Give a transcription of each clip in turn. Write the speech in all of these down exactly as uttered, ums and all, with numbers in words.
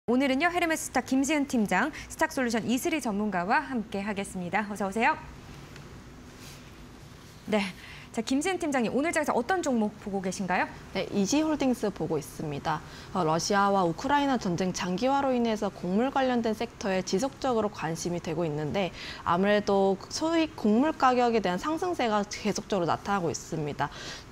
오늘은요, 헤르메스 스탁 김지은 팀장, 스탁솔루션 이슬이 전문가와 함께 하겠습니다. 어서 오세요. 네, 자 김지은 팀장님, 오늘 장에서 어떤 종목 보고 계신가요? 네, 이지홀딩스 보고 있습니다. 어, 러시아와 우크라이나 전쟁 장기화로 인해서 곡물 관련된 섹터에 지속적으로 관심이 되고 있는데 아무래도 소위 곡물 가격에 대한 상승세가 계속적으로 나타나고 있습니다.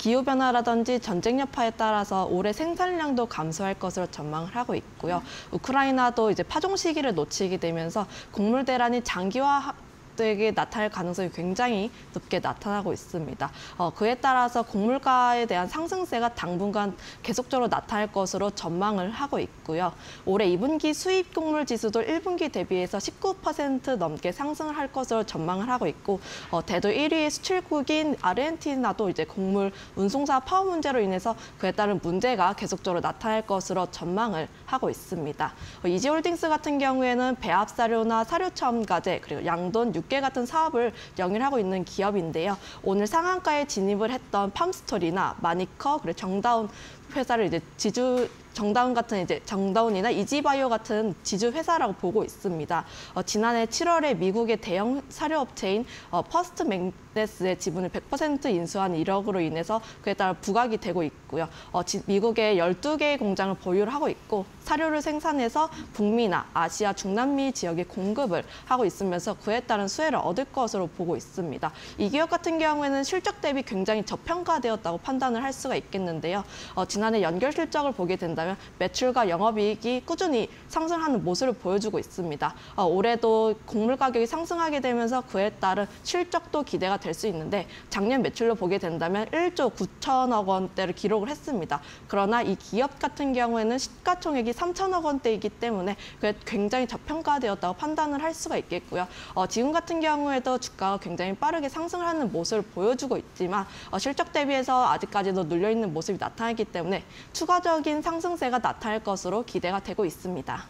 기후변화라든지 전쟁 여파에 따라서 올해 생산량도 감소할 것으로 전망을 하고 있고요. 우크라이나도 이제 파종 시기를 놓치게 되면서 곡물 대란이 장기화 되게 나타날 가능성이 굉장히 높게 나타나고 있습니다. 어, 그에 따라서 곡물가에 대한 상승세가 당분간 계속적으로 나타날 것으로 전망을 하고 있고요. 올해 이 분기 수입 곡물 지수도 일 분기 대비해서 십구 퍼센트 넘게 상승을 할 것으로 전망을 하고 있고 어, 대도 일 위의 수출국인 아르헨티나도 이제 곡물 운송사 파업 문제로 인해서 그에 따른 문제가 계속적으로 나타날 것으로 전망을 하고 있습니다. 어, 이지홀딩스 같은 경우에는 배합사료나 사료 첨가제 그리고 양돈, 육개 같은 사업을 영위하고 있는 기업인데요. 오늘 상한가에 진입을 했던 팜스토리나 마니커 그리고 정다운 회사를 이제 지주 정다운 같은 이제 정다운이나 이지바이오 같은 지주 회사라고 보고 있습니다. 어, 지난해 칠월에 미국의 대형 사료업체인 어, 퍼스트 맥네스의 지분을 백 퍼센트 인수한 이력으로 인해서 그에 따라 부각이 되고 있고요. 어, 지, 미국의 열두 개의 공장을 보유를 하고 있고 사료를 생산해서 북미나 아시아, 중남미 지역에 공급을 하고 있으면서 그에 따른 수혜를 얻을 것으로 보고 있습니다. 이 기업 같은 경우에는 실적 대비 굉장히 저평가되었다고 판단을 할 수가 있겠는데요. 어, 지난해 연결 실적을 보게 된다면 매출과 영업이익이 꾸준히 상승하는 모습을 보여주고 있습니다. 어, 올해도 곡물 가격이 상승하게 되면서 그에 따른 실적도 기대가 될 수 있는데 작년 매출로 보게 된다면 일조 구천억 원대를 기록을 했습니다. 그러나 이 기업 같은 경우에는 시가총액이 삼천억 원대이기 때문에 그게 굉장히 저평가되었다고 판단을 할 수가 있겠고요. 어, 지금 같은 경우에도 주가가 굉장히 빠르게 상승을 하는 모습을 보여주고 있지만 어, 실적 대비해서 아직까지도 눌려있는 모습이 나타나기 때문에 추가적인 상승세가 나타날 것으로 기대가 되고 있습니다.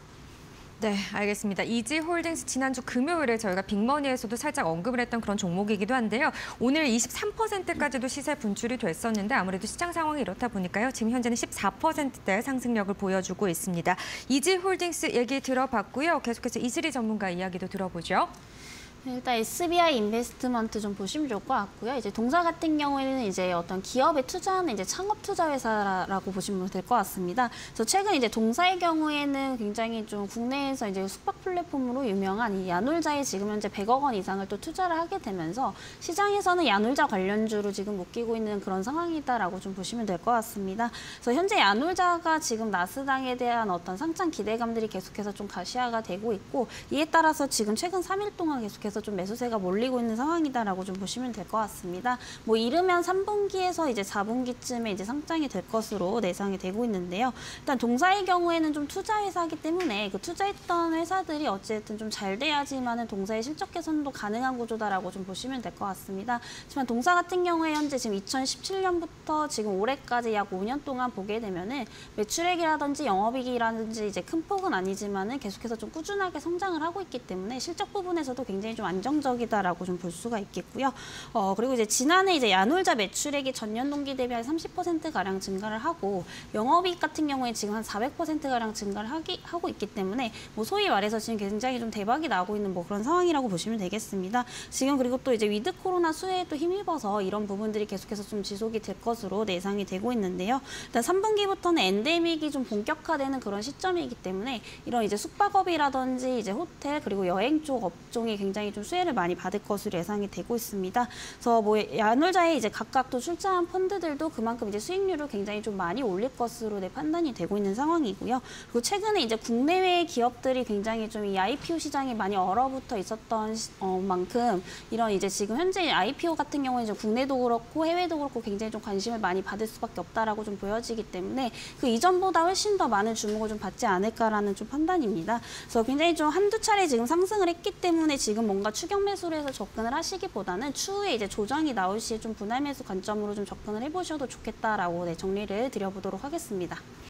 네, 알겠습니다. 이지홀딩스 지난주 금요일에 저희가 빅머니에서도 살짝 언급을 했던 그런 종목이기도 한데요. 오늘 이십삼 퍼센트까지도 시세 분출이 됐었는데 아무래도 시장 상황이 이렇다 보니까요. 지금 현재는 십사 퍼센트대 상승력을 보여주고 있습니다. 이지홀딩스 얘기 들어봤고요. 계속해서 이슬이 전문가 이야기도 들어보죠. 일단 에스비아이 인베스트먼트 좀 보시면 좋을 것 같고요. 이제 동사 같은 경우에는 이제 어떤 기업에 투자하는 이제 창업 투자 회사라고 보시면 될 것 같습니다. 그래서 최근 이제 동사의 경우에는 굉장히 좀 국내에서 이제 숙박 플랫폼으로 유명한 이 야놀자에 지금 현재 백억 원 이상을 또 투자를 하게 되면서 시장에서는 야놀자 관련주로 지금 묶이고 있는 그런 상황이다라고 좀 보시면 될 것 같습니다. 그래서 현재 야놀자가 지금 나스닥에 대한 어떤 상장 기대감들이 계속해서 좀 가시화가 되고 있고 이에 따라서 지금 최근 삼 일 동안 계속해서 좀 매수세가 몰리고 있는 상황이다라고 좀 보시면 될 것 같습니다. 뭐 이르면 삼 분기에서 이제 사 분기쯤에 이제 상장이 될 것으로 예상이 되고 있는데요. 일단 동사의 경우에는 좀 투자 회사이기 때문에 그 투자했던 회사들이 어쨌든 좀 잘 돼야지만은 동사의 실적 개선도 가능한 구조다라고 좀 보시면 될 것 같습니다. 하지만 동사 같은 경우에 현재 지금 이천십칠 년부터 지금 올해까지 약 오 년 동안 보게 되면은 매출액이라든지 영업이익이라든지 이제 큰 폭은 아니지만은 계속해서 좀 꾸준하게 성장을 하고 있기 때문에 실적 부분에서도 굉장히 좀 안정적이다라고 좀 볼 수가 있겠고요. 어, 그리고 이제 지난해 이제 야놀자 매출액이 전년 동기 대비 한 삼십 퍼센트 가량 증가를 하고 영업이익 같은 경우에 지금 한 사백 퍼센트 가량 증가를 하기, 하고 있기 때문에 뭐 소위 말해서 지금 굉장히 좀 대박이 나고 있는 뭐 그런 상황이라고 보시면 되겠습니다. 지금 그리고 또 이제 위드 코로나 수혜에 또 힘입어서 이런 부분들이 계속해서 좀 지속이 될 것으로 예상이 되고 있는데요. 일단 삼 분기부터는 엔데믹이 좀 본격화되는 그런 시점이기 때문에 이런 이제 숙박업이라든지 이제 호텔 그리고 여행 쪽 업종이 굉장히 좀 수혜를 많이 받을 것으로 예상이 되고 있습니다. 그래서 뭐 야놀자에 이제 각각 또 출자한 펀드들도 그만큼 이제 수익률을 굉장히 좀 많이 올릴 것으로 네, 판단이 되고 있는 상황이고요. 그리고 최근에 이제 국내외 기업들이 굉장히 좀 이 아이피오 시장에 많이 얼어붙어 있었던 시, 어, 만큼 이런 이제 지금 현재 아이피오 같은 경우는 이제 국내도 그렇고 해외도 그렇고 굉장히 좀 관심을 많이 받을 수밖에 없다라고 좀 보여지기 때문에 그 이전보다 훨씬 더 많은 주목을 좀 받지 않을까라는 좀 판단입니다. 그래서 굉장히 좀 한두 차례 지금 상승을 했기 때문에 지금 뭔가 추격 매수를 해서 접근을 하시기보다는 추후에 이제 조정이 나올 시에 좀 분할 매수 관점으로 좀 접근을 해보셔도 좋겠다라고 네, 정리를 드려보도록 하겠습니다.